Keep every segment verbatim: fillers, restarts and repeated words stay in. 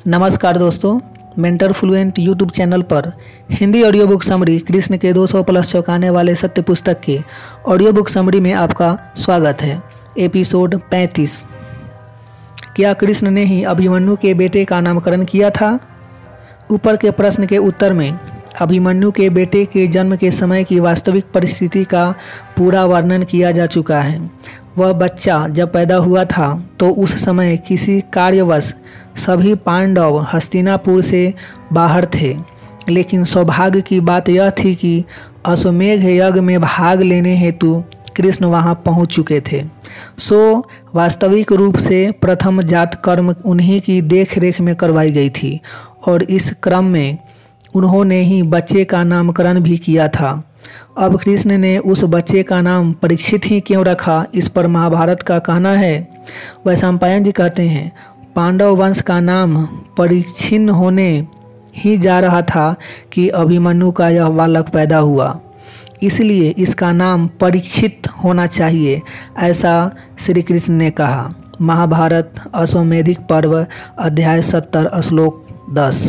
नमस्कार दोस्तों, mentor fluent YouTube channel पर Hindi audio book summary Krishna के दो सौ प्लस चौंकाने वाले सत्य पुस्तक के ऑडियो बुक समरी में आपका स्वागत है। एपिसोड पैंतीस। क्या कृष्ण ने ही अभिमन्यु के बेटे का नामकरण किया था? ऊपर के प्रश्न के उत्तर में अभिमन्यु के बेटे के जन्म के समय की वास्तविक परिस्थिति का पूरा वर्णन किया जा चुका है। वह बच्चा जब पैदा हुआ था तो उस समय किसी कार्यवश सभी पांडव हस्तिनापुर से बाहर थे, लेकिन सौभाग्य की बात यह थी कि अश्वमेध यज्ञ में भाग लेने हेतु कृष्ण वहां पहुंच चुके थे। सो वास्तविक रूप से प्रथम जात कर्म उन्हीं की देख रेख में करवाई गई थी और इस क्रम में उन्होंने ही बच्चे का नामकरण भी किया था। अब कृष्ण ने उस बच्चे का नाम परीक्षित ही क्यों रखा, इस पर महाभारत का कहना है। वैशंपायन जी कहते हैं, पांडव वंश का नाम परीक्षिन्न होने ही जा रहा था कि अभिमन्यु का यह बालक पैदा हुआ, इसलिए इसका नाम परीक्षित होना चाहिए, ऐसा श्री कृष्ण ने कहा। महाभारत अश्वमेधिक पर्व अध्याय सत्तर श्लोक दस।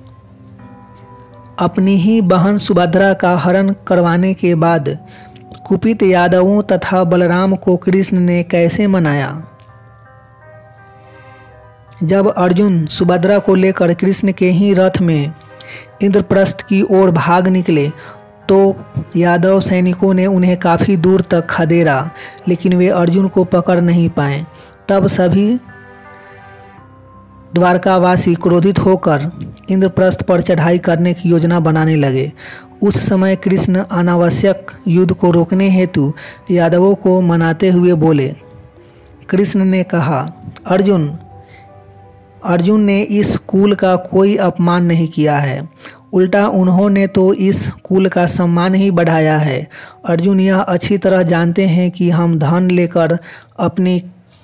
अपनी ही बहन सुभद्रा का हरण करवाने के बाद कुपित यादवों तथा बलराम को कृष्ण ने कैसे मनाया? जब अर्जुन सुभद्रा को लेकर कृष्ण के ही रथ में इंद्रप्रस्थ की ओर भाग निकले तो यादव सैनिकों ने उन्हें काफ़ी दूर तक खदेड़ा, लेकिन वे अर्जुन को पकड़ नहीं पाए। तब सभी द्वारकावासी क्रोधित होकर इंद्रप्रस्थ पर चढ़ाई करने की योजना बनाने लगे। उस समय कृष्ण अनावश्यक युद्ध को रोकने हेतु यादवों को मनाते हुए बोले। कृष्ण ने कहा, अर्जुन अर्जुन ने इस कुल का कोई अपमान नहीं किया है, उल्टा उन्होंने तो इस कुल का सम्मान ही बढ़ाया है। अर्जुन यह अच्छी तरह जानते हैं कि हम धन लेकर अपनी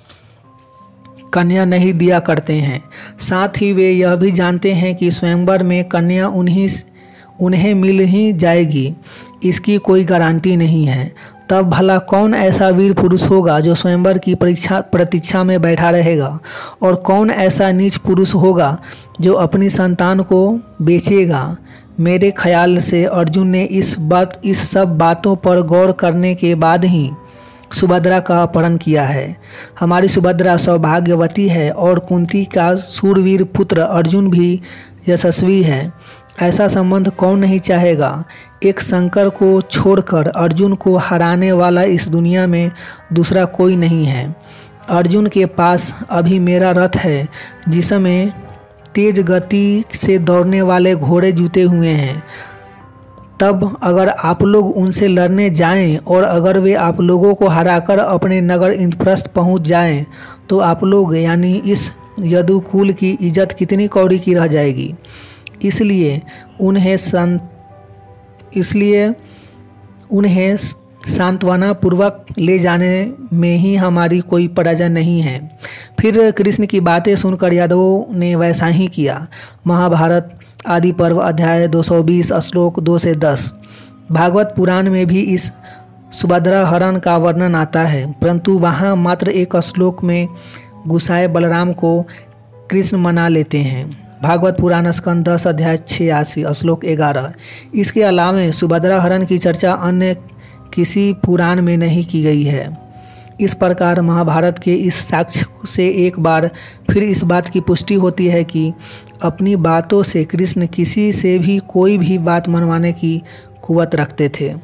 कन्या नहीं दिया करते हैं, साथ ही वे यह भी जानते हैं कि स्वयंवर में कन्या उन्हीं उन्हें मिल ही जाएगी, इसकी कोई गारंटी नहीं है। तब भला कौन ऐसा वीर पुरुष होगा जो स्वयंवर की परीक्षा प्रतीक्षा में बैठा रहेगा, और कौन ऐसा नीच पुरुष होगा जो अपनी संतान को बेचेगा? मेरे ख्याल से अर्जुन ने इस बात इस सब बातों पर गौर करने के बाद ही सुभद्रा का अपहरण किया है। हमारी सुभद्रा सौभाग्यवती है और कुंती का सूरवीर पुत्र अर्जुन भी यशस्वी है। ऐसा संबंध कौन नहीं चाहेगा? एक शंकर को छोड़कर अर्जुन को हराने वाला इस दुनिया में दूसरा कोई नहीं है। अर्जुन के पास अभी मेरा रथ है, जिसमें तेज गति से दौड़ने वाले घोड़े जुते हुए हैं। तब अगर आप लोग उनसे लड़ने जाएं और अगर वे आप लोगों को हराकर अपने नगर इंद्रप्रस्थ पहुंच जाएं, तो आप लोग यानी इस यदुकुल की इज्जत कितनी कौड़ी की रह जाएगी। इसलिए उन्हें संत इसलिए उन्हें सांत्वना पूर्वक ले जाने में ही हमारी कोई पराजय नहीं है। फिर कृष्ण की बातें सुनकर यादवों ने वैसा ही किया। महाभारत आदि पर्व अध्याय दो सौ बीस श्लोक दो से दस। भागवत पुराण में भी इस सुभद्रा हरण का वर्णन आता है, परंतु वहाँ मात्र एक श्लोक में गुस्साए बलराम को कृष्ण मना लेते हैं। भागवत पुराण स्कंद दस अध्याय छियासी श्लोक ग्यारह। इसके अलावा सुभद्रा हरण की चर्चा अन्य किसी पुराण में नहीं की गई है। इस प्रकार महाभारत के इस साक्ष्य से एक बार फिर इस बात की पुष्टि होती है कि अपनी बातों से कृष्ण किसी से भी कोई भी बात मनवाने की कुवत रखते थे।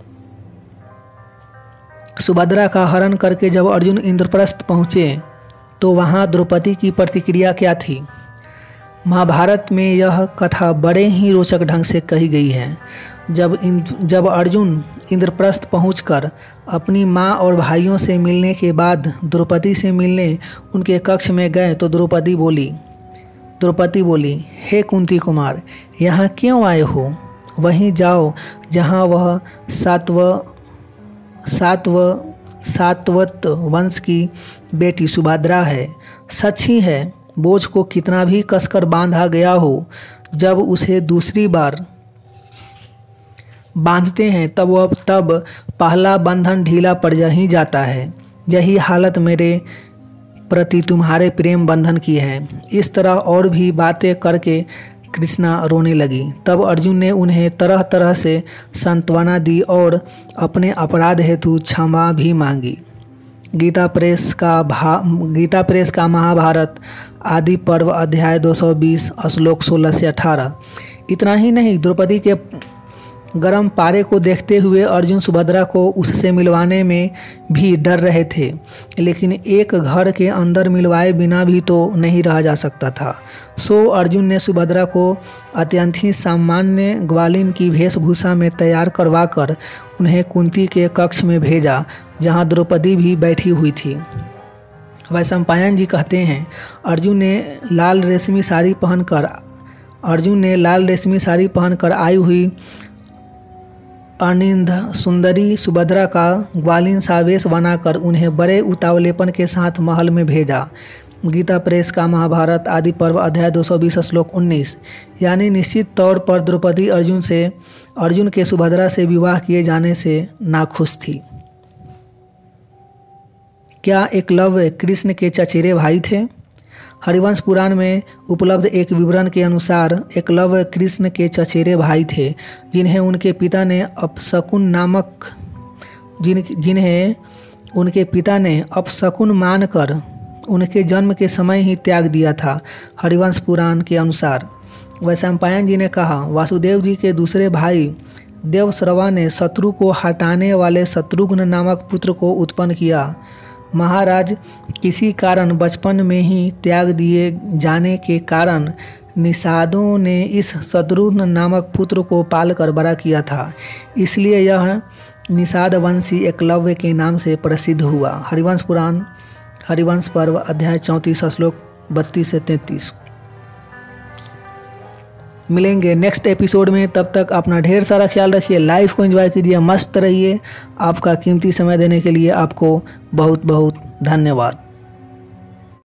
सुभद्रा का हरण करके जब अर्जुन इंद्रप्रस्थ पहुँचे तो वहाँ द्रौपदी की प्रतिक्रिया क्या थी? महाभारत में यह कथा बड़े ही रोचक ढंग से कही गई है। जब जब अर्जुन इंद्रप्रस्थ पहुंचकर अपनी माँ और भाइयों से मिलने के बाद द्रौपदी से मिलने उनके कक्ष में गए तो द्रौपदी बोली द्रौपदी बोली हे कुंती कुमार, यहाँ क्यों आए हो? वहीं जाओ जहाँ वह सातव सातव सातवत वंश की बेटी सुभद्रा है। सच ही है, बोझ को कितना भी कसकर बांधा गया हो, जब उसे दूसरी बार बांधते हैं तब वह तब पहला बंधन ढीला पड़ ही जाता है। यही हालत मेरे प्रति तुम्हारे प्रेम बंधन की है। इस तरह और भी बातें करके कृष्णा रोने लगी। तब अर्जुन ने उन्हें तरह तरह से सांत्वना दी और अपने अपराध हेतु क्षमा भी मांगी। गीता प्रेस का भा गीता प्रेस का महाभारत आदि पर्व अध्याय दो सौ बीस श्लोक सोलह से अठारह। इतना ही नहीं, द्रौपदी के गर्म पारे को देखते हुए अर्जुन सुभद्रा को उससे मिलवाने में भी डर रहे थे, लेकिन एक घर के अंदर मिलवाए बिना भी तो नहीं रहा जा सकता था। सो अर्जुन ने सुभद्रा को अत्यंत ही सामान्य ग्वालिन की वेशभूषा में तैयार करवाकर उन्हें कुंती के कक्ष में भेजा, जहां द्रौपदी भी बैठी हुई थी। वैशंपायन जी कहते हैं, अर्जुन ने लाल रेशमी साड़ी पहनकर अर्जुन ने लाल रेशमी साड़ी पहनकर आई हुई अनिंद सुंदरी सुभद्रा का ग्वालिन सा वेश बनाकर उन्हें बड़े उतावलेपन के साथ महल में भेजा। गीता प्रेस का महाभारत आदि पर्व अध्याय दो सौ बीस श्लोक उन्नीस। यानी निश्चित तौर पर द्रौपदी अर्जुन से अर्जुन के सुभद्रा से विवाह किए जाने से नाखुश थी। क्या एकलव्य कृष्ण के चचेरे भाई थे? हरिवंश पुराण में उपलब्ध एक विवरण के अनुसार एकलव्य कृष्ण के चचेरे भाई थे, जिन्हें उनके पिता ने अपशकुन नामक जिन जिन्हें उनके पिता ने अपशकुन मानकर उनके जन्म के समय ही त्याग दिया था। हरिवंश पुराण के अनुसार वैशंपायन जी ने कहा, वासुदेव जी के दूसरे भाई देवश्रवा ने शत्रु को हटाने वाले शत्रुघ्न नामक पुत्र को उत्पन्न किया। महाराज, किसी कारण बचपन में ही त्याग दिए जाने के कारण निषादों ने इस शत्रुघ्न नामक पुत्र को पालकर बड़ा किया था, इसलिए यह निषाद वंशी एकलव्य के नाम से प्रसिद्ध हुआ। हरिवंश पुराण हरिवंश पर्व अध्याय चौंतीस श्लोक बत्तीस से तैंतीस। मिलेंगे नेक्स्ट एपिसोड में, तब तक अपना ढेर सारा ख्याल रखिए, लाइफ को एंजॉय कीजिए, मस्त रहिए। आपका कीमती समय देने के लिए आपको बहुत बहुत धन्यवाद।